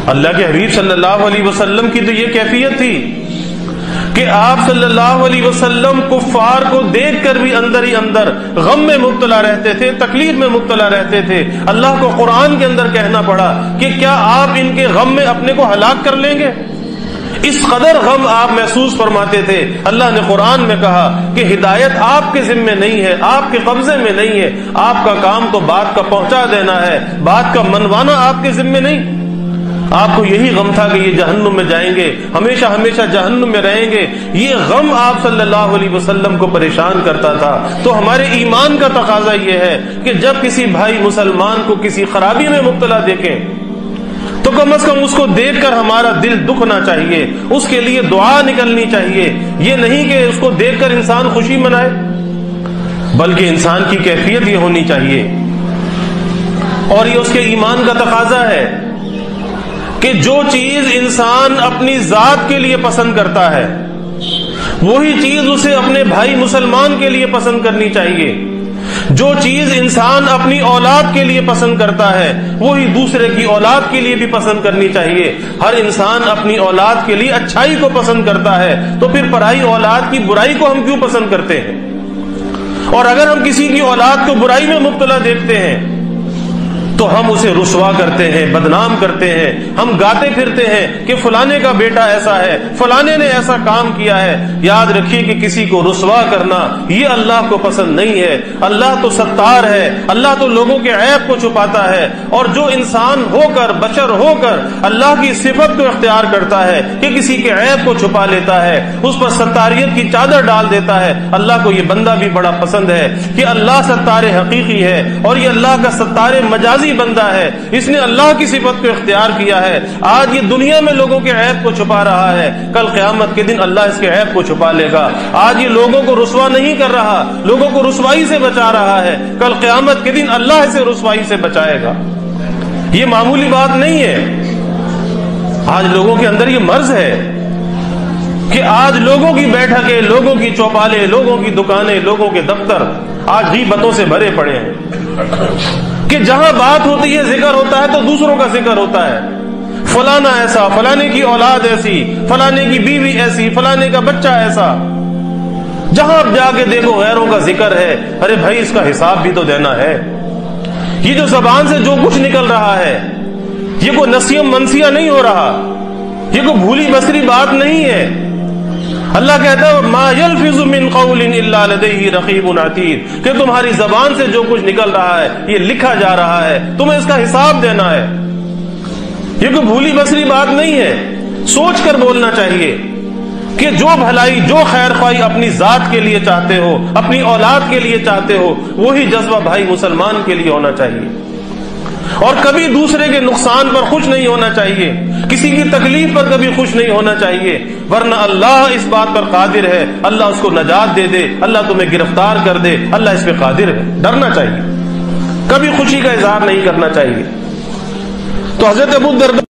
اللہ کے حبیب صلی اللہ علیہ وسلم کی تو یہ کیفیت تھی کہ آپ صلی اللہ علیہ وسلم کفار کو دیکھ کر بھی اندر ہی اندر غم میں مبتلا رہتے تھے، تکلیف میں مبتلا رہتے تھے۔ اللہ کو قرآن کے اندر کہنا پڑا کہ کیا آپ ان کے غم میں اپنے کو ہلاک کر لیں گے؟ اس قدر غم آپ محسوس فرماتے تھے۔ اللہ نے قرآن میں کہا کہ ہدایت آپ کے ذمے نہیں ہے، آپ کے قبضے میں نہیں ہے، آپ کا کام تو بات کا پہنچا دینا ہے، بات کا منوانا آپ کے ذمے نہیں۔ آپ کو یہی غم تھا کہ یہ جہنم میں جائیں گے، ہمیشہ ہمیشہ جہنم میں رہیں گے، یہ غم آپ صلی اللہ علیہ وسلم کو پریشان کرتا تھا۔ تو ہمارے ایمان کا تقاضا یہ ہے کہ جب کسی بھائی مسلمان کو کسی خرابی میں مبتلا دیکھیں تو کم از کم اس کو دیکھ کر ہمارا دل دکھنا چاہیے، اس کے لیے دعا نکلنی چاہیے۔ یہ نہیں کہ اس کو دیکھ کر انسان خوشی منائے، بلکہ انسان کی کیفیت یہ ہونی چاہیے، اور یہ اس کے ایمان کا تقاضا ہے کہ جو چیز انسان اپنی ذات کے لیے پسند کرتا ہے وہی چیز اسے اپنے بھائی مسلمان کے لیے پسند کرنی چاہیے۔ جو چیز انسان اپنی اولاد کے لیے پسند کرتا ہے وہی دوسرے کی اولاد کے لیے بھی پسند کرنی چاہیے۔ ہر انسان اپنی اولاد کے لیے اچھائی کو پسند کرتا ہے، تو پھر پرائی اولاد کی برائی کو ہم کیوں پسند کرتے ہیں؟ اور اگر ہم کسی کی اولاد کو برائی میں مبتلا دیکھتے ہیں تو ہم اسے رسوا کرتے ہیں، بدنام کرتے ہیں، ہم گاتے پھرتے ہیں کہ فلانے کا بیٹا ایسا ہے، فلانے نے ایسا کام کیا ہے۔ یاد رکھیے کہ کسی کو رسوا کرنا یہ اللہ کو پسند نہیں ہے۔ اللہ تو ستار ہے، اللہ تو لوگوں کے عیب کو چھپاتا ہے، اور جو انسان ہو کر، بشر ہو کر اللہ کی صفت کو اختیار کرتا ہے کہ کسی کے عیب کو چھپا لیتا ہے، اس پر ستاریت کی چادر ڈال دیتا ہے، اللہ کو یہ بندہ بھی بڑا پسند ہے کہ اللہ ستار حقیقی ہے اور یہ اللہ کا ستار مجازی بندہ ہے۔ اس نے اللہ کی صفت کو اختیار کیا ہے۔ آج یہ دنیا میں لوگوں کے عیب کو چھپا رہا ہے، کل قیامت کے دن اللہ اس کے عیب کو چھپا لے گا۔ آج یہ لوگوں کو رسوا نہیں کر رہا، لوگوں کو رسوائی سے بچا رہا ہے، کل قیامت کے دن اللہ اسے رسوائی سے بچائے گا۔ یہ معمولی بات نہیں ہے۔ آج لوگوں کے اندر یہ مرض ہے کہ آج لوگوں کی بیٹھکیں، لوگوں کی چوپالیں، لوگوں کی دکانیں، لوگوں کے دفتر آج غیبتوں سے بھرے پڑے ہیں کہ جہاں بات ہوتی ہے، ذکر ہوتا ہے تو دوسروں کا ذکر ہوتا ہے۔ فلانا ایسا، فلانے کی اولاد ایسی، فلانے کی بیوی ایسی، فلانے کا بچہ ایسا۔ جہاں آپ جا کے دیکھو غیروں کا ذکر ہے۔ ارے بھائی، اس کا حساب بھی تو دینا ہے۔ یہ جو زبان سے جو کچھ نکل رہا ہے یہ کوئی نسیم منسیہ نہیں ہو رہا، یہ کوئی بھولی بسری بات نہیں ہے۔ اللہ کہتا ہے ما یلفظ من قول الا لدیہ رقیب عتید، کہ تمہاری زبان سے جو کچھ نکل رہا ہے یہ لکھا جا رہا ہے، تمہیں اس کا حساب دینا ہے۔ یہ کوئی بھولی بسری بات نہیں ہے، سوچ کر بولنا چاہیے کہ جو بھلائی، جو خیر خواہی اپنی ذات کے لیے چاہتے ہو، اپنی اولاد کے لیے چاہتے ہو، وہی جذبہ بھائی مسلمان کے لیے ہونا چاہیے، اور کبھی دوسرے کے نقصان پر خوش نہیں ہونا چاہیے، کسی کی تکلیف پر کبھی خوش نہیں ہونا چاہیے، ورنہ اللہ اس بات پر قادر ہے، اللہ اس کو نجات دے دے، اللہ تمہیں گرفتار کر دے، اللہ اس پہ قادر ہے۔ ڈرنا چاہیے، کبھی خوشی کا اظہار نہیں کرنا چاہیے۔ تو حضرت ابو الدرداء